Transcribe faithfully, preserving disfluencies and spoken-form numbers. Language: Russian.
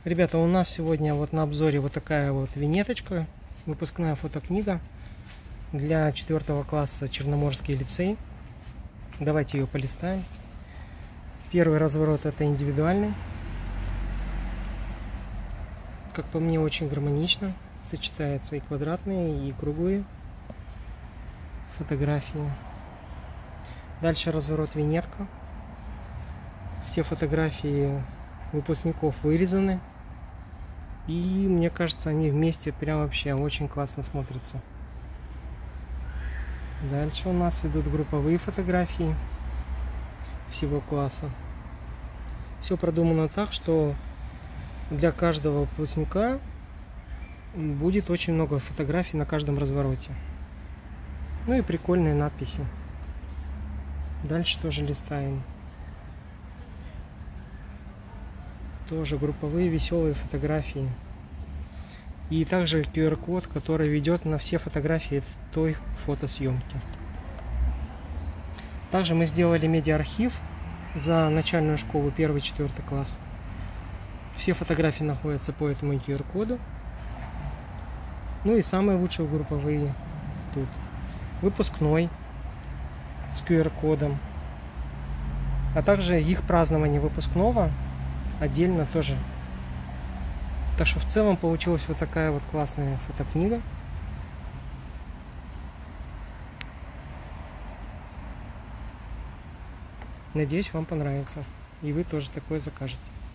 Ребята, у нас сегодня вот на обзоре вот такая вот винеточка, выпускная фотокнига для четвёртого класса Черноморский лицей. Давайте ее полистаем. Первый разворот — это индивидуальный. Как по мне, очень гармонично сочетаются и квадратные, и круглые фотографии. Дальше разворот винетка. Все фотографии выпускников вырезаны. И мне кажется, они вместе прям вообще очень классно смотрятся. Дальше у нас идут групповые фотографии всего класса. Все продумано так, что для каждого выпускника будет очень много фотографий на каждом развороте. Ну и прикольные надписи. Дальше тоже листаем. Тоже групповые веселые фотографии. И также ку ар код, который ведет на все фотографии той фотосъемки. Также мы сделали медиа-архив за начальную школу первый-четвёртый класс. Все фотографии находятся по этому ку ар коду. Ну и самые лучшие групповые тут. Выпускной с ку ар кодом. А также их празднование выпускного отдельно тоже. Так что в целом получилась вот такая вот классная фотокнига. Надеюсь, вам понравится. И вы тоже такое закажете.